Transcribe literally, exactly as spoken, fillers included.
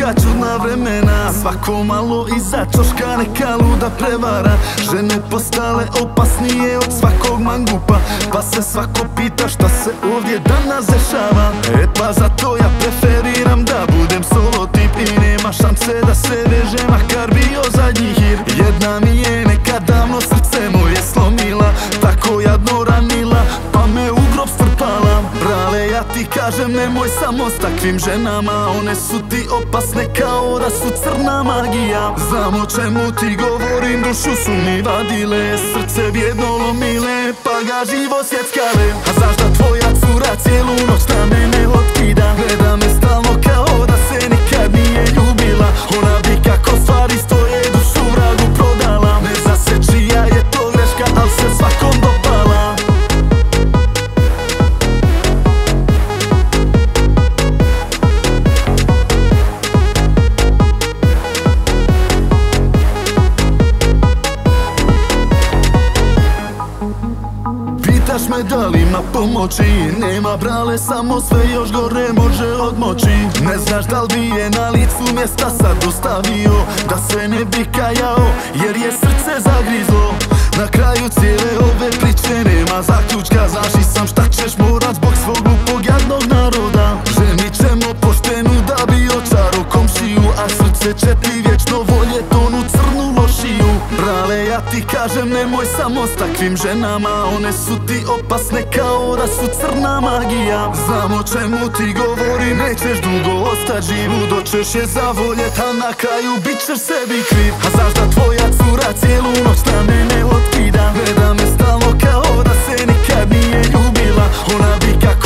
neka čudna vremena, svako malo iza čoška neka luda prevara. Žene postale opasnije od svakog mangupa, pa se svako pita šta se ovdje danas dešava. E pa zato ja preferiram da budem solo tip i nema šanse da se veže, makar bio zadnji hir. Jedna mi je nekad davno srce moje slomila, tako jadno ranila, pa me u grob strpala. Brale, ja ti kažem, nemoj samo s takvim ženama, one su ti opasne kao da su crna magija. Znam o čemu ti govorim, dušu su mi vadile, srce bjedno lomile, pa ga živo sjeckale. A znaš da tvoja cura cijelu noć na mene otkida, gleda me stalno kao da se nikad nije ljubila. Ona bi kako stvari stoje dušu vragu prodala, ne zna se čija je to greška, al se svakom dopala. Pitaš me da li ima pomoći, nema brale, samo sve još gore može odmoći. Ne znaš da li bi je na licu mjesta sad ostavio, da se ne bi kajao, jer je srce zagrizlo. Na kraju cijele ove priče nema zaključka, znaš i sam šta ćeš morat zbog svog glupog jadnog naroda. Ženit ćemo poštenu da bi očaro komšiju, a srce će ti vječno voljet onu crnu lošiju. Brale, ja ti kažem, nemoj samo s takvim ženama, one su ti opasne kao da su crna magija. Znam o čemu ti govorim, nećeš dugo ostat živ, doćeš je zavoljet, a na kraju bit ćeš sebi kriv. A znaš da tvoja cura cijelu noć na mene otkida, gleda me stalno kao da se nikad nije ljubila. Ona bi kako